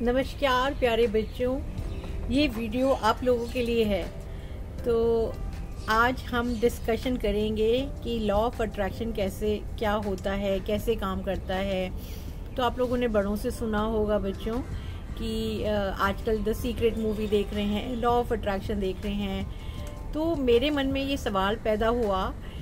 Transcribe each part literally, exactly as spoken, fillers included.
नमस्कार प्यारे बच्चों, ये वीडियो आप लोगों के लिए है। तो आज हम डिस्कशन करेंगे कि लॉ ऑफ अट्रैक्शन कैसे क्या होता है, कैसे काम करता है। तो आप लोगों ने बड़ों से सुना होगा बच्चों कि आजकल द सीक्रेट मूवी देख रहे हैं, लॉ ऑफ अट्रैक्शन देख रहे हैं। तो मेरे मन में ये सवाल पैदा हुआ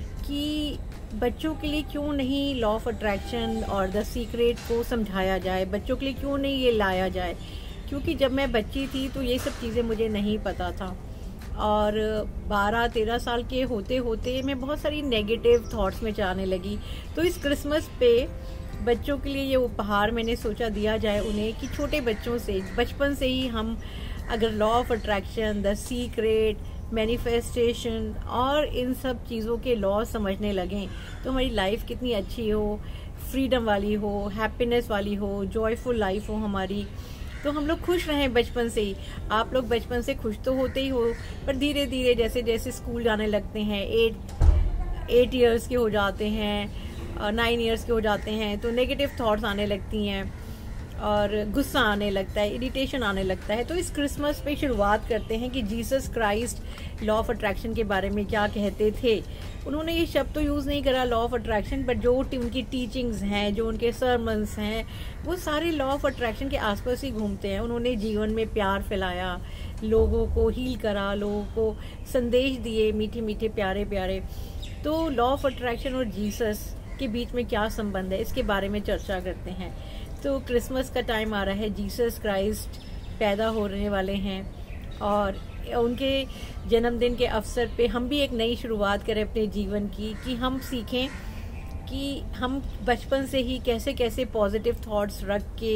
कि बच्चों के लिए क्यों नहीं लॉ ऑफ अट्रैक्शन और द सीक्रेट को समझाया जाए, बच्चों के लिए क्यों नहीं ये लाया जाए। क्योंकि जब मैं बच्ची थी तो ये सब चीज़ें मुझे नहीं पता था, और बारह तेरह साल के होते होते मैं बहुत सारी नेगेटिव थॉट्स में जाने लगी। तो इस क्रिसमस पे बच्चों के लिए ये उपहार मैंने सोचा दिया जाए उन्हें, कि छोटे बच्चों से बचपन से ही हम अगर law of attraction, the secret, manifestation और इन सब चीज़ों के लॉ समझने लगें तो हमारी लाइफ कितनी अच्छी हो, फ्रीडम वाली हो, हैप्पीनेस वाली हो, जॉयफुल लाइफ हो हमारी। तो हम लोग खुश रहें बचपन से ही। आप लोग बचपन से खुश तो होते ही हो, पर धीरे धीरे जैसे जैसे स्कूल जाने लगते हैं, एट एट ईयर्स के हो जाते हैं, नाइन ईयर्स के हो जाते हैं, तो नेगेटिव थॉट्स आने लगती हैं और गुस्सा आने लगता है, इरिटेशन आने लगता है। तो इस क्रिसमस पे शुरुआत करते हैं कि Jesus Christ law of attraction के बारे में क्या कहते थे। उन्होंने ये शब्द तो यूज़ नहीं करा लॉ ऑफ अट्रैक्शन, बट जो उनकी टीचिंग्स हैं, जो उनके सरमन्स हैं, वो सारे लॉ ऑफ अट्रैक्शन के आसपास ही घूमते हैं। उन्होंने जीवन में प्यार फैलाया, लोगों को हील करा, लोगों को संदेश दिए, मीठे मीठे प्यारे प्यारे। तो लॉ ऑफ अट्रैक्शन और जीसस के बीच में क्या संबंध है, इसके बारे में चर्चा करते हैं। तो क्रिसमस का टाइम आ रहा है, जीसस क्राइस्ट पैदा होने वाले हैं और उनके जन्मदिन के अवसर पे हम भी एक नई शुरुआत करें अपने जीवन की, कि हम सीखें कि हम बचपन से ही कैसे कैसे पॉजिटिव थॉट्स रख के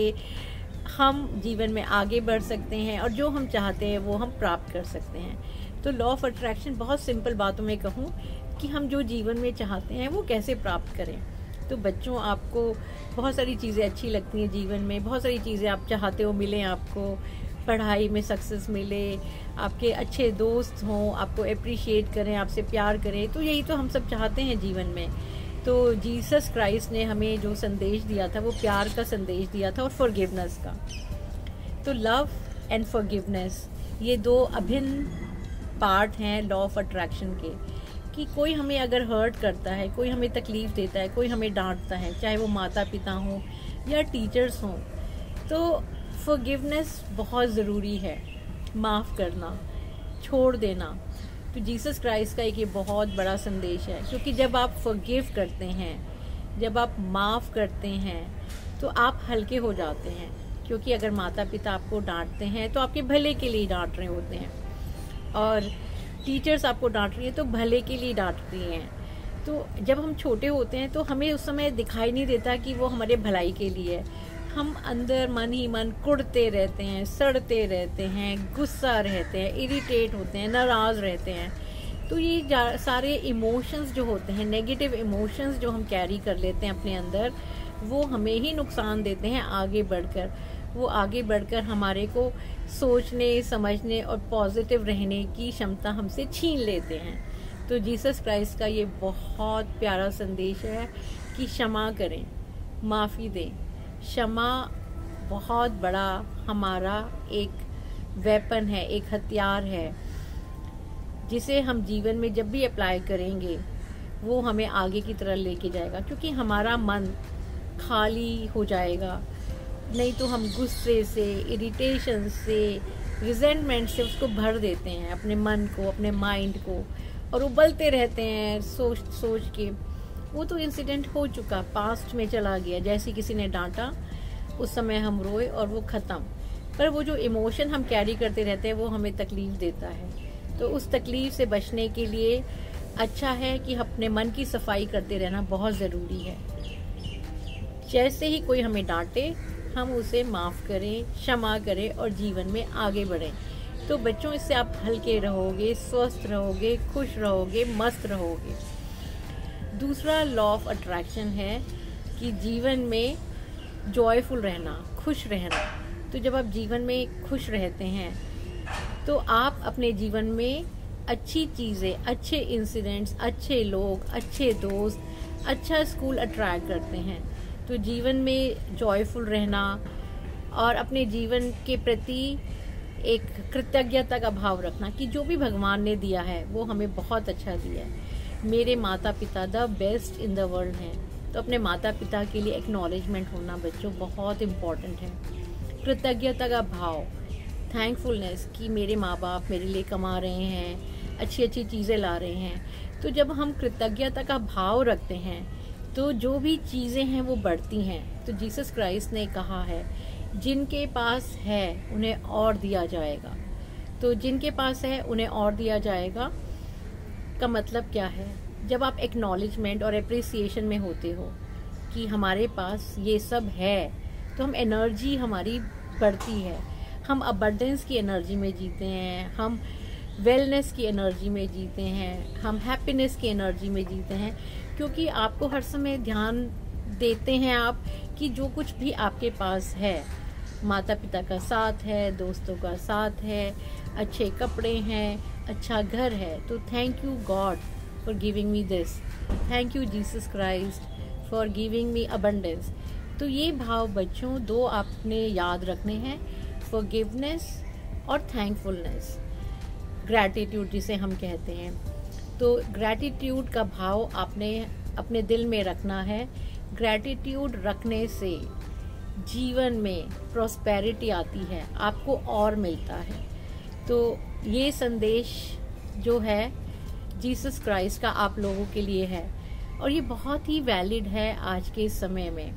हम जीवन में आगे बढ़ सकते हैं और जो हम चाहते हैं वो हम प्राप्त कर सकते हैं। तो लॉ ऑफ अट्रैक्शन बहुत सिंपल बातों में कहूँ कि हम जो जीवन में चाहते हैं वो कैसे प्राप्त करें। तो बच्चों, आपको बहुत सारी चीज़ें अच्छी लगती हैं जीवन में, बहुत सारी चीज़ें आप चाहते हो मिलें आपको, पढ़ाई में सक्सेस मिले, आपके अच्छे दोस्त हों, आपको अप्रिशिएट करें, आपसे प्यार करें। तो यही तो हम सब चाहते हैं जीवन में। तो जीसस क्राइस्ट ने हमें जो संदेश दिया था वो प्यार का संदेश दिया था और फॉरगिवनेस का। तो लव एंड फॉरगिवनेस ये दो अभिन्न पार्ट हैं लॉ ऑफ अट्रैक्शन के। कि कोई हमें अगर हर्ट करता है, कोई हमें तकलीफ़ देता है, कोई हमें डांटता है, चाहे वो माता पिता हों या टीचर्स हों, तो फॉरगिवनेस बहुत ज़रूरी है। माफ़ करना, छोड़ देना। तो जीसस क्राइस्ट का एक ये बहुत बड़ा संदेश है, क्योंकि जब आप फॉरगिव करते हैं, जब आप माफ़ करते हैं, तो आप हल्के हो जाते हैं। क्योंकि अगर माता पिता आपको डांटते हैं तो आपके भले के लिए डांट रहे होते हैं, और टीचर्स आपको डांट रही है तो भले के लिए डांट रही हैं। तो जब हम छोटे होते हैं तो हमें उस समय दिखाई नहीं देता कि वो हमारे भलाई के लिए है। हम अंदर मन ही मन कुढ़ते रहते हैं, सड़ते रहते हैं, गुस्सा रहते हैं, इरिटेट होते हैं, नाराज़ रहते हैं। तो ये सारे इमोशंस जो होते हैं, नेगेटिव इमोशंस जो हम कैरी कर लेते हैं अपने अंदर, वो हमें ही नुकसान देते हैं आगे बढ़कर। वो आगे बढ़कर हमारे को सोचने, समझने और पॉजिटिव रहने की क्षमता हमसे छीन लेते हैं। तो जीसस क्राइस्ट का ये बहुत प्यारा संदेश है कि क्षमा करें, माफ़ी दें। क्षमा बहुत बड़ा हमारा एक वेपन है, एक हथियार है, जिसे हम जीवन में जब भी अप्लाई करेंगे वो हमें आगे की तरफ लेके जाएगा। क्योंकि हमारा मन खाली हो जाएगा, नहीं तो हम गुस्से से, इरिटेशन से, रिजेंटमेंट से उसको भर देते हैं, अपने मन को, अपने माइंड को, और उबलते रहते हैं सोच सोच के। वो तो इंसिडेंट हो चुका, पास्ट में चला गया। जैसे किसी ने डांटा, उस समय हम रोए और वो ख़त्म। पर वो जो इमोशन हम कैरी करते रहते हैं वो हमें तकलीफ़ देता है। तो उस तकलीफ़ से बचने के लिए अच्छा है कि अपने मन की सफाई करते रहना बहुत ज़रूरी है। जैसे ही कोई हमें डांटे, हम उसे माफ़ करें, क्षमा करें और जीवन में आगे बढ़ें। तो बच्चों, इससे आप हल्के रहोगे, स्वस्थ रहोगे, खुश रहोगे, मस्त रहोगे। दूसरा लॉ ऑफ अट्रैक्शन है कि जीवन में जॉयफुल रहना, खुश रहना। तो जब आप जीवन में खुश रहते हैं तो आप अपने जीवन में अच्छी चीज़ें, अच्छे इंसिडेंट्स, अच्छे लोग, अच्छे दोस्त, अच्छा स्कूल अट्रैक्ट करते हैं। तो जीवन में जॉयफुल रहना, और अपने जीवन के प्रति एक कृतज्ञता का भाव रखना कि जो भी भगवान ने दिया है वो हमें बहुत अच्छा दिया है। मेरे माता पिता the best in the world हैं, तो अपने माता पिता के लिए एक्नॉलेजमेंट होना बच्चों बहुत इम्पॉर्टेंट है। कृतज्ञता का भाव, थैंकफुलनेस कि मेरे माँ बाप मेरे लिए कमा रहे हैं, अच्छी अच्छी चीज़ें ला रहे हैं। तो जब हम कृतज्ञता का भाव रखते हैं तो जो भी चीज़ें हैं वो बढ़ती हैं। तो जीसस क्राइस्ट ने कहा है जिनके पास है उन्हें और दिया जाएगा। तो जिनके पास है उन्हें और दिया जाएगा का मतलब क्या है? जब आप एक्नॉलेजमेंट और अप्रिसिएशन में होते हो कि हमारे पास ये सब है तो हम एनर्जी हमारी बढ़ती है, हम अबंडेंस की एनर्जी में जीते हैं, हम वेलनेस की एनर्जी में जीते हैं, हम हैप्पीनेस की एनर्जी में जीते हैं। क्योंकि आपको हर समय ध्यान देते हैं आप कि जो कुछ भी आपके पास है, माता पिता का साथ है, दोस्तों का साथ है, अच्छे कपड़े हैं, अच्छा घर है, तो thank you God for giving me this, thank you Jesus Christ for giving me abundance. तो ये भाव बच्चों दो आपने याद रखने हैं, फॉरगिवनेस और थैंकफुलनेस, ग्रैटिट्यूड जिसे हम कहते हैं। तो ग्रैटिट्यूड का भाव आपने अपने दिल में रखना है। ग्रैटिट्यूड रखने से जीवन में प्रॉस्पेरिटी आती है, आपको और मिलता है। तो ये संदेश जो है जीसस क्राइस्ट का आप लोगों के लिए है और ये बहुत ही वैलिड है आज के समय में।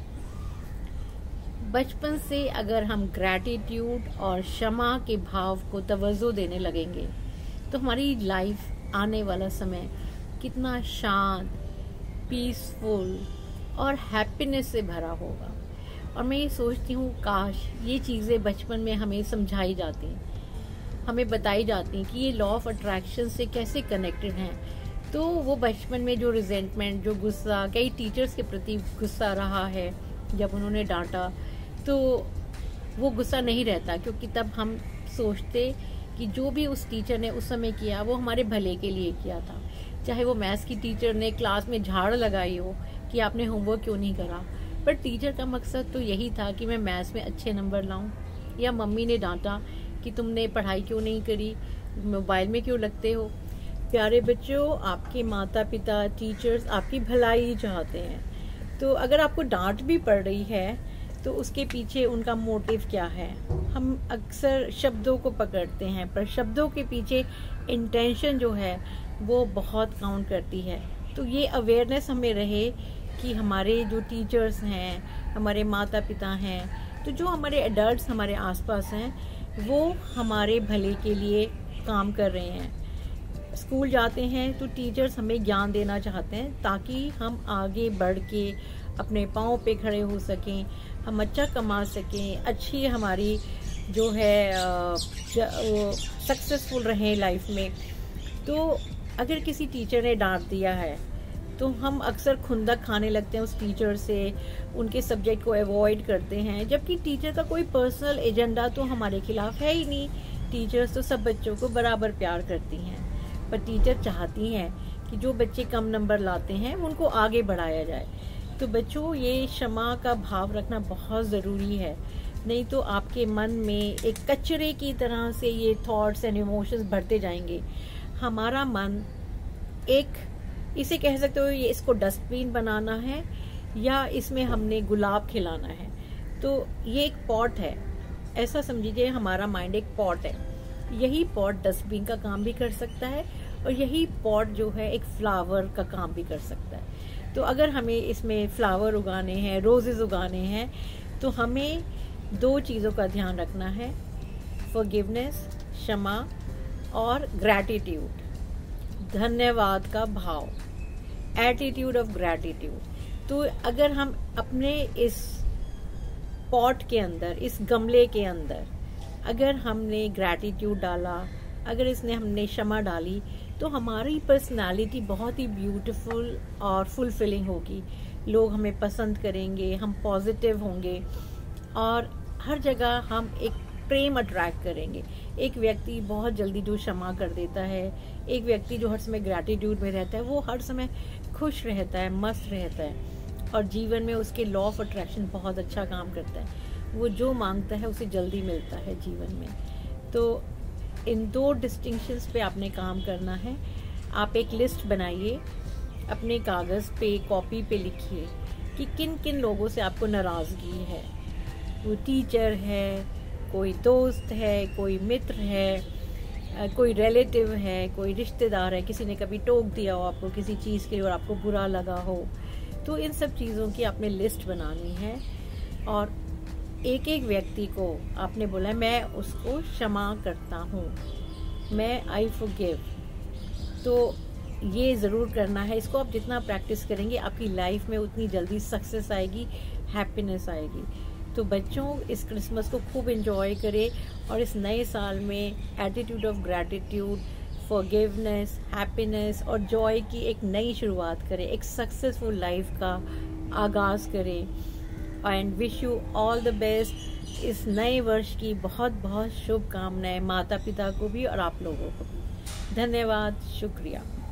बचपन से अगर हम ग्रैटिट्यूड और क्षमा के भाव को तवज्जो देने लगेंगे तो हमारी लाइफ आने वाला समय कितना शांत, पीसफुल और हैप्पीनेस से भरा होगा। और मैं ये सोचती हूँ काश ये चीज़ें बचपन में हमें समझाई जाती, हमें बताई जाती कि ये लॉ ऑफ अट्रैक्शन से कैसे कनेक्टेड हैं। तो वो बचपन में जो रिजेंटमेंट, जो गुस्सा, कई टीचर्स के प्रति गुस्सा रहा है जब उन्होंने डांटा, तो वो गुस्सा नहीं रहता क्योंकि तब हम सोचते कि जो भी उस टीचर ने उस समय किया वो हमारे भले के लिए किया था। चाहे वो मैथ्स की टीचर ने क्लास में झाड़ लगाई हो कि आपने होमवर्क क्यों नहीं करा, पर टीचर का मकसद तो यही था कि मैं मैथ्स में अच्छे नंबर लाऊं। या मम्मी ने डांटा कि तुमने पढ़ाई क्यों नहीं करी, मोबाइल में क्यों लगते हो। प्यारे बच्चों, आपके माता पिता, टीचर्स आपकी भलाई चाहते हैं। तो अगर आपको डांट भी पड़ रही है तो उसके पीछे उनका मोटिव क्या है? हम अक्सर शब्दों को पकड़ते हैं, पर शब्दों के पीछे इंटेंशन जो है वो बहुत काउंट करती है। तो ये अवेयरनेस हमें रहे कि हमारे जो टीचर्स हैं, हमारे माता पिता हैं, तो जो हमारे एडल्ट्स हमारे आसपास हैं वो हमारे भले के लिए काम कर रहे हैं। स्कूल जाते हैं तो टीचर्स हमें ज्ञान देना चाहते हैं ताकि हम आगे बढ़ के अपने पाँव पे खड़े हो सकें, हम अच्छा कमा सकें, अच्छी हमारी जो है सक्सेसफुल रहें लाइफ में। तो अगर किसी टीचर ने डांट दिया है तो हम अक्सर खुंदक खाने लगते हैं उस टीचर से, उनके सब्जेक्ट को अवॉइड करते हैं, जबकि टीचर का कोई पर्सनल एजेंडा तो हमारे खिलाफ है ही नहीं। टीचर्स तो सब बच्चों को बराबर प्यार करती हैं, पर टीचर चाहती हैं कि जो बच्चे कम नंबर लाते हैं उनको आगे बढ़ाया जाए। तो बच्चों, ये क्षमा का भाव रखना बहुत ज़रूरी है, नहीं तो आपके मन में एक कचरे की तरह से ये थॉट्स एंड इमोशंस बढ़ते जाएंगे। हमारा मन एक, इसे कह सकते हो ये इसको डस्टबिन बनाना है या इसमें हमने गुलाब खिलाना है। तो ये एक पॉट है, ऐसा समझिए हमारा माइंड एक पॉट है। यही पॉट डस्टबिन का काम भी कर सकता है और यही पॉट जो है एक फ्लावर का काम भी कर सकता है। तो अगर हमें इसमें फ्लावर उगाने हैं, रोजेज उगाने हैं, तो हमें दो चीज़ों का ध्यान रखना है, फॉरगिवनेस, क्षमा, और ग्रैटिट्यूड, धन्यवाद का भाव, एटीट्यूड ऑफ ग्रैटिट्यूड। तो अगर हम अपने इस पॉट के अंदर, इस गमले के अंदर अगर हमने ग्रैटिट्यूड डाला, अगर इसने हमने क्षमा डाली, तो हमारी पर्सनालिटी बहुत ही ब्यूटीफुल और फुलफिलिंग होगी। लोग हमें पसंद करेंगे, हम पॉजिटिव होंगे और हर जगह हम एक प्रेम अट्रैक्ट करेंगे। एक व्यक्ति बहुत जल्दी जो क्षमा कर देता है, एक व्यक्ति जो हर समय ग्रैटिट्यूड में रहता है, वो हर समय खुश रहता है, मस्त रहता है और जीवन में उसके लॉ ऑफ अट्रैक्शन बहुत अच्छा काम करता है। वो जो मांगता है उसे जल्दी मिलता है जीवन में। तो इन दो डिस्टिंक्शंस पे आपने काम करना है। आप एक लिस्ट बनाइए, अपने कागज़ पे, कॉपी पे लिखिए कि किन किन लोगों से आपको नाराज़गी है। वो टीचर है, कोई दोस्त है, कोई मित्र है, कोई रिलेटिव है, कोई रिश्तेदार है, किसी ने कभी टोक दिया हो आपको किसी चीज़ के लिए और आपको बुरा लगा हो। तो इन सब चीज़ों की आपने लिस्ट बनानी है और एक एक व्यक्ति को आपने बोला है मैं उसको क्षमा करता हूँ, मैं आई फॉरगिव। तो ये ज़रूर करना है। इसको आप जितना प्रैक्टिस करेंगे आपकी लाइफ में उतनी जल्दी सक्सेस आएगी, हैप्पीनेस आएगी। तो बच्चों इस क्रिसमस को खूब एंजॉय करें और इस नए साल में attitude of gratitude, forgiveness, happiness और जॉय की एक नई शुरुआत करें, एक सक्सेसफुल लाइफ का आगाज़ करें। And wish you all the best. इस नए वर्ष की बहुत बहुत शुभकामनाएं माता पिता को भी और आप लोगों को भी। धन्यवाद, शुक्रिया।